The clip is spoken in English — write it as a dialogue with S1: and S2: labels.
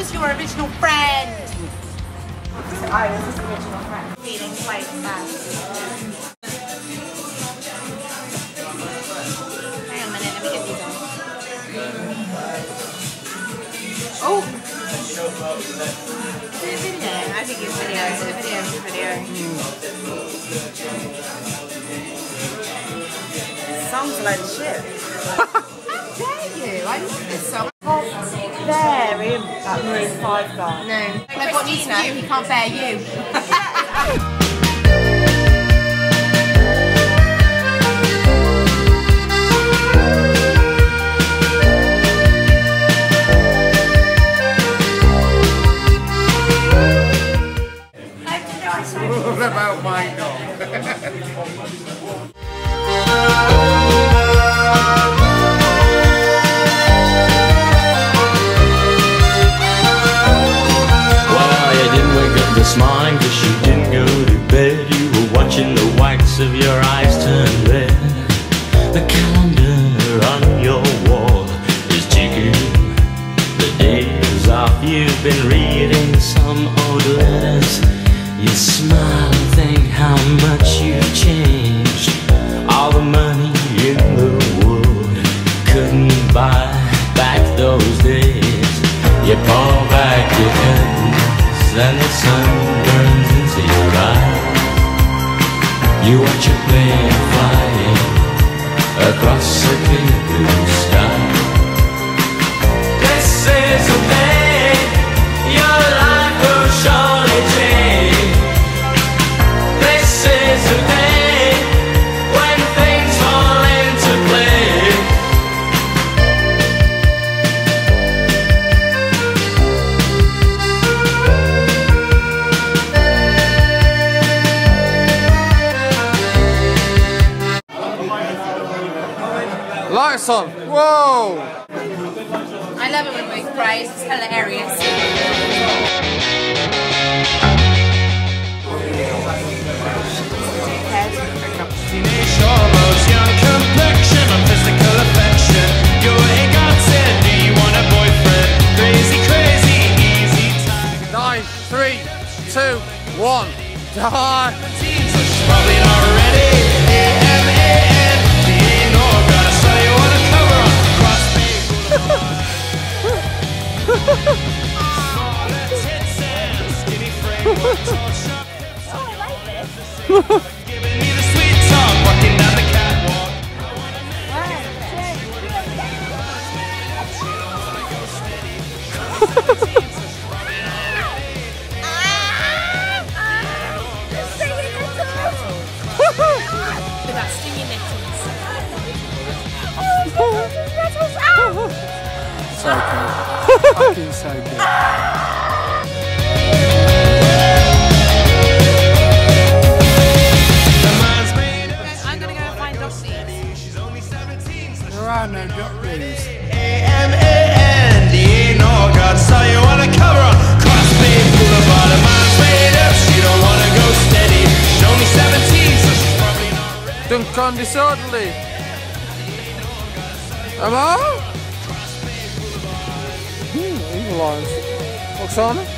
S1: was your original friend.
S2: So I was his original friend.
S1: Feeling quite bad. Hang on a minute, let me get these on. Oh! Is it a video? I think it's video. Is it a video? It's a video.
S2: Songs like shit.
S1: How dare you? I love this song.
S2: Bear him, that Maroon 5 guy.
S1: No. Like what needs to you, he can't bear you.
S3: What about my dog?
S4: This morning, cause you didn't go to bed. You were watching the whites of your eyes turn red. The calendar on your wall is ticking. The days off, you've been reading some old letters. You smile and think how much you've changed. All the money in the world couldn't buy back those days. You pull back your curtains and the sun burns into your eyes. You watch a plane flying across a clear blue sky. This is the day your life will surely change. This is the day when things fall into place.
S3: Lights on. Whoa!
S1: I love it when we praise, it's hilarious.
S4: Young complexion, my physical affection. You're a godsend. Do you want a boyfriend? Crazy, crazy, easy time.
S3: 9, 3, 2, 1. Die!
S4: So she's probably not ready. A-M-A-N. She ain't no gotta say you wanna cover up. Cross page Smaller tits and skinny frame. Tall, sharp hips.
S1: Oh, I like this.
S4: Giving me the sweet talk, walking down the catwalk.
S1: With that stinging nettles.
S3: So good. Fucking so good.
S1: I'm gonna go find Dotties.
S4: She's only 17, so
S3: There are no doctors.
S4: A-M-A-N. The ain't no God, so you wanna cover up. Cross page boulevard, a mind's made up. She don't wanna go steady. She's only 17, so she's probably not ready.
S3: Duncan disorderly. Am I? Evil lines. Oksana?